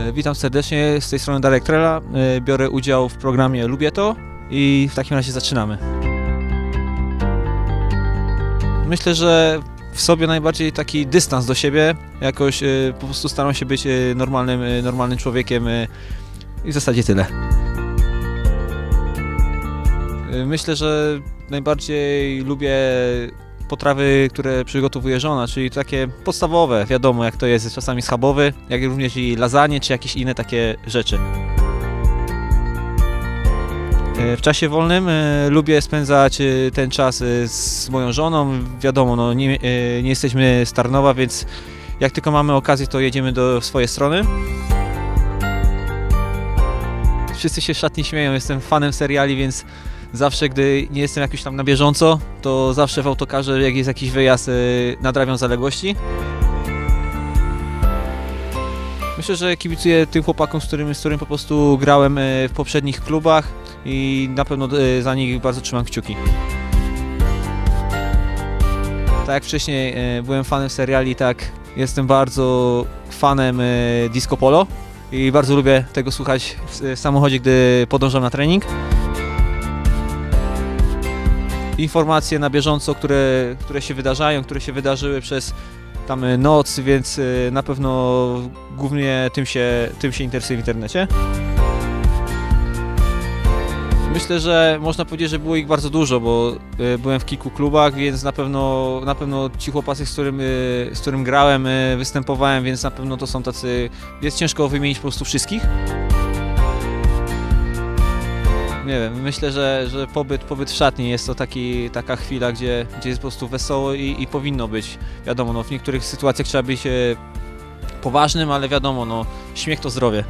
Witam serdecznie, z tej strony Darek Trela. Biorę udział w programie Lubię to i w takim razie zaczynamy. Myślę, że w sobie najbardziej taki dystans do siebie, jakoś po prostu staram się być normalnym człowiekiem i w zasadzie tyle. Myślę, że najbardziej lubię potrawy, które przygotowuje żona, czyli takie podstawowe, wiadomo jak to jest czasami schabowy, jak również i lasagne, czy jakieś inne takie rzeczy. W czasie wolnym lubię spędzać ten czas z moją żoną. Wiadomo, no, nie jesteśmy z Tarnowa, więc jak tylko mamy okazję, to jedziemy do swojej strony. Wszyscy się w szatni śmieją, jestem fanem seriali, więc zawsze, gdy nie jestem jakoś tam na bieżąco, to zawsze w autokarze, jak jest jakiś wyjazd, nadrabiam zaległości. Myślę, że kibicuję tym chłopakom, z którym po prostu grałem w poprzednich klubach i na pewno za nich bardzo trzymam kciuki. Tak jak wcześniej byłem fanem seriali, tak jestem bardzo fanem disco polo i bardzo lubię tego słuchać w samochodzie, gdy podążam na trening. Informacje na bieżąco, które się wydarzają, które się wydarzyły przez tam noc, więc na pewno głównie tym się interesuję w internecie. Myślę, że można powiedzieć, że było ich bardzo dużo, bo byłem w kilku klubach, więc na pewno ci chłopacy, z którym grałem, występowałem, więc na pewno to są tacy, jest ciężko wymienić po prostu wszystkich. Nie wiem, myślę, że pobyt w szatni jest to taka chwila, gdzie jest po prostu wesoło i powinno być. Wiadomo, no, w niektórych sytuacjach trzeba być poważnym, ale wiadomo, no, śmiech to zdrowie.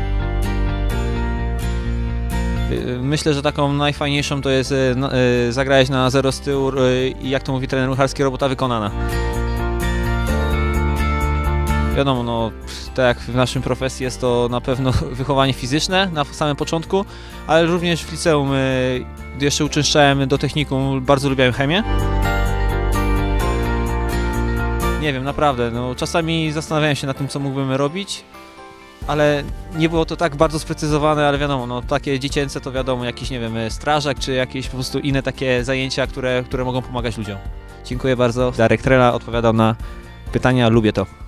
Myślę, że taką najfajniejszą to jest zagrać na zero z tyłu i jak to mówi trener Mucharski, robota wykonana. Wiadomo, no, tak jak w naszym profesji jest to na pewno wychowanie fizyczne na samym początku, ale również w liceum, gdy jeszcze uczęszczałem do technikum, bardzo lubiłem chemię. Nie wiem, naprawdę, no, czasami zastanawiałem się nad tym, co mógłbym robić, ale nie było to tak bardzo sprecyzowane, ale wiadomo, no, takie dziecięce to wiadomo, jakiś, nie wiem, strażak, czy jakieś po prostu inne takie zajęcia, które mogą pomagać ludziom. Dziękuję bardzo. Darek Trela odpowiadał na pytania, lubię to.